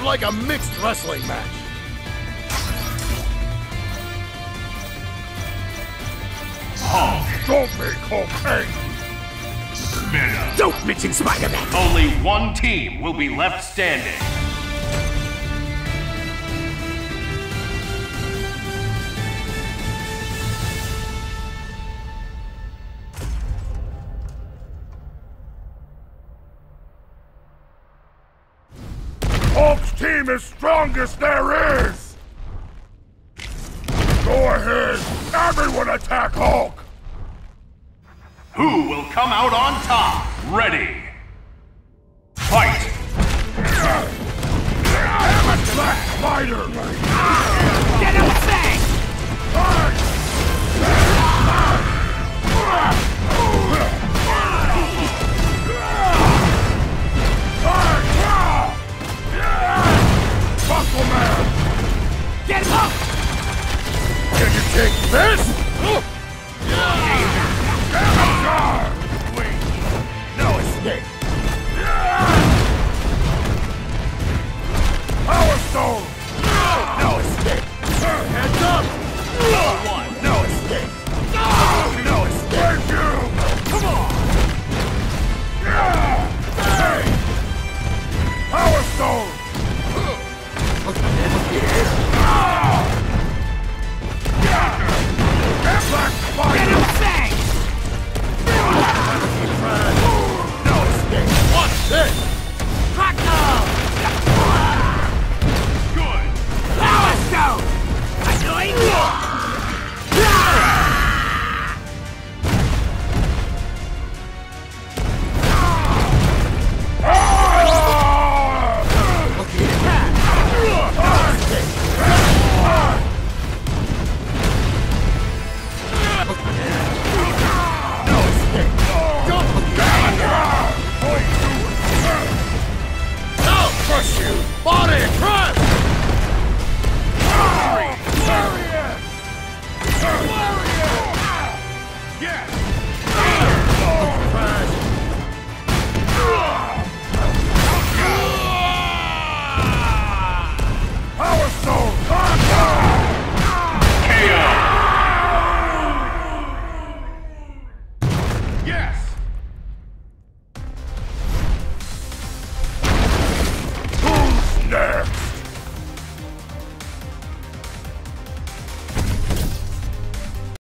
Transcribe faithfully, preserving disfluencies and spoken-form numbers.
like a mixed wrestling match. Hulk. Don't make Hulk angry. Venom. Don't mention Spider-Man. Only one team will be left standing. Hulk's team is strongest there is! Go ahead, everyone attack Hulk! Who will come out on top? Ready! Fight! Black Spider! Get him back! Muscle Man! Get him up! Can you take this?